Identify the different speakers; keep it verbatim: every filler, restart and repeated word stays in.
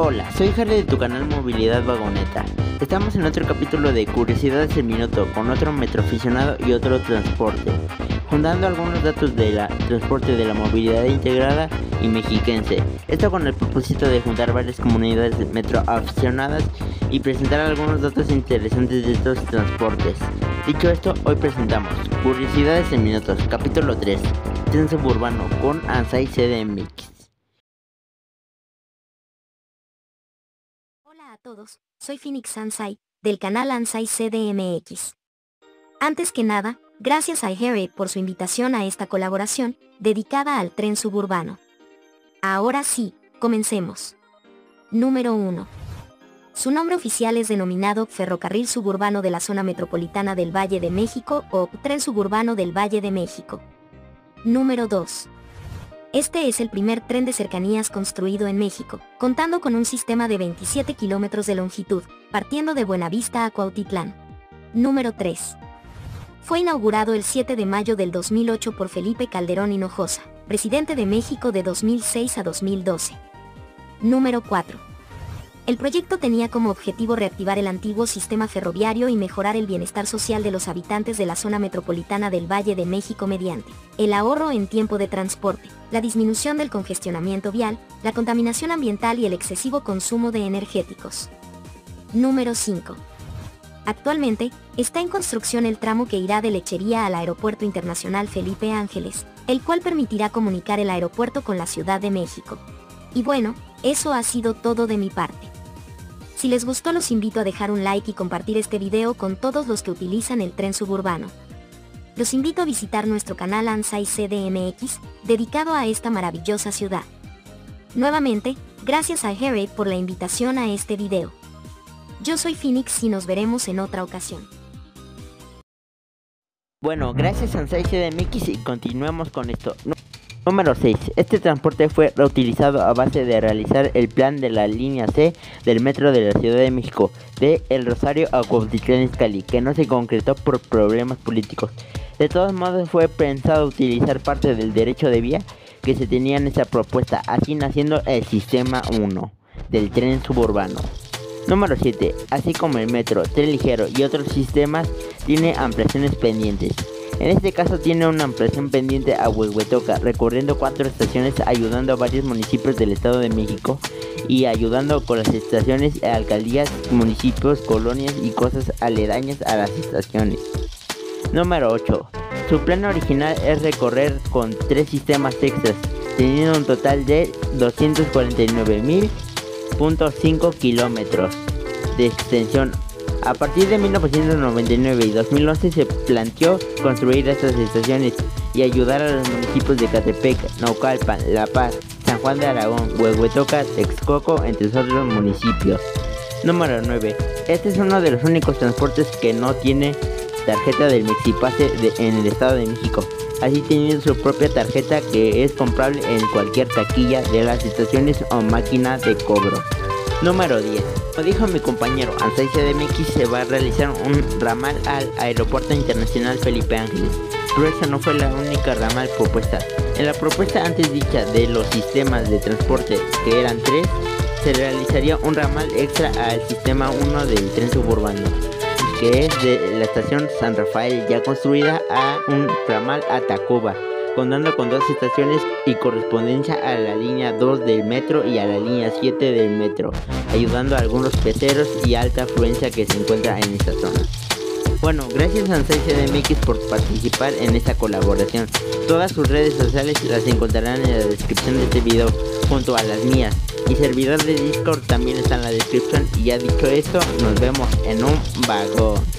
Speaker 1: Hola, soy Harry de tu canal Movilidad Vagoneta. Estamos en otro capítulo de Curiosidades del Minuto con otro metroaficionado y otro transporte, juntando algunos datos del transporte de la movilidad integrada y mexiquense. Esto con el propósito de juntar varias comunidades metroaficionadas y presentar algunos datos interesantes de estos transportes. Dicho esto, hoy presentamos Curiosidades en Minutos, capítulo tres, Tren Suburbano con Ansai C D M X.
Speaker 2: Hola a todos, soy Phoenix Ansai, del canal Ansai C D M X. Antes que nada, gracias a Harry por su invitación a esta colaboración, dedicada al tren suburbano. Ahora sí, comencemos. Número uno. Su nombre oficial es denominado Ferrocarril Suburbano de la Zona Metropolitana del Valle de México o Tren Suburbano del Valle de México. Número dos. Este es el primer tren de cercanías construido en México, contando con un sistema de veintisiete kilómetros de longitud, partiendo de Buenavista a Cuautitlán. Número tres. Fue inaugurado el siete de mayo del dos mil ocho por Felipe Calderón Hinojosa, presidente de México de dos mil seis a dos mil doce. Número cuatro. El proyecto tenía como objetivo reactivar el antiguo sistema ferroviario y mejorar el bienestar social de los habitantes de la zona metropolitana del Valle de México mediante el ahorro en tiempo de transporte, la disminución del congestionamiento vial, la contaminación ambiental y el excesivo consumo de energéticos. Número cinco. Actualmente, está en construcción el tramo que irá de Lechería al Aeropuerto Internacional Felipe Ángeles, el cual permitirá comunicar el aeropuerto con la Ciudad de México. Y bueno, eso ha sido todo de mi parte. Si les gustó, los invito a dejar un like y compartir este video con todos los que utilizan el tren suburbano. Los invito a visitar nuestro canal Ansai C D M X, dedicado a esta maravillosa ciudad. Nuevamente, gracias a Harry por la invitación a este video. Yo soy Phoenix y nos veremos en otra ocasión.
Speaker 1: Bueno, gracias a Ansai C D M X y continuemos con esto. Número seis. Este transporte fue reutilizado a base de realizar el plan de la línea C del metro de la Ciudad de México, de El Rosario a Cuautitlán Izcalli, que no se concretó por problemas políticos. De todos modos, fue pensado utilizar parte del derecho de vía que se tenía en esa propuesta, así naciendo el sistema uno del tren suburbano. Número siete. Así como el metro, tren ligero y otros sistemas, tiene ampliaciones pendientes. En este caso tiene una ampliación pendiente a Huehuetoca, recorriendo cuatro estaciones, ayudando a varios municipios del Estado de México y ayudando con las estaciones, alcaldías, municipios, colonias y cosas aledañas a las estaciones. Número ocho. Su plan original es recorrer con tres sistemas extras, teniendo un total de doscientos cuarenta y nueve mil punto cinco kilómetros de extensión. A partir de mil novecientos noventa y nueve y dos mil once se planteó construir estas estaciones y ayudar a los municipios de Catepec, Naucalpan, La Paz, San Juan de Aragón, Huehuetoca, Texcoco, entre otros municipios. Número nueve. Este es uno de los únicos transportes que no tiene tarjeta del Mexipase de, en el Estado de México, así teniendo su propia tarjeta que es comprable en cualquier taquilla de las estaciones o máquina de cobro. Número diez. Como dijo mi compañero, Ansai C D M X se va a realizar un ramal al Aeropuerto Internacional Felipe Ángeles, pero esa no fue la única ramal propuesta. En la propuesta antes dicha de los sistemas de transporte, que eran tres, se realizaría un ramal extra al sistema uno del tren suburbano, que es de la estación San Rafael ya construida a un ramal a Tacuba, contando con dos estaciones y correspondencia a la línea dos del metro y a la línea siete del metro, ayudando a algunos peceros y alta afluencia que se encuentra en esta zona. Bueno, gracias a Ansai C D M X por participar en esta colaboración. Todas sus redes sociales las encontrarán en la descripción de este video, junto a las mías. Mi servidor de Discord también está en la descripción. Y ya dicho esto, nos vemos en un vagón.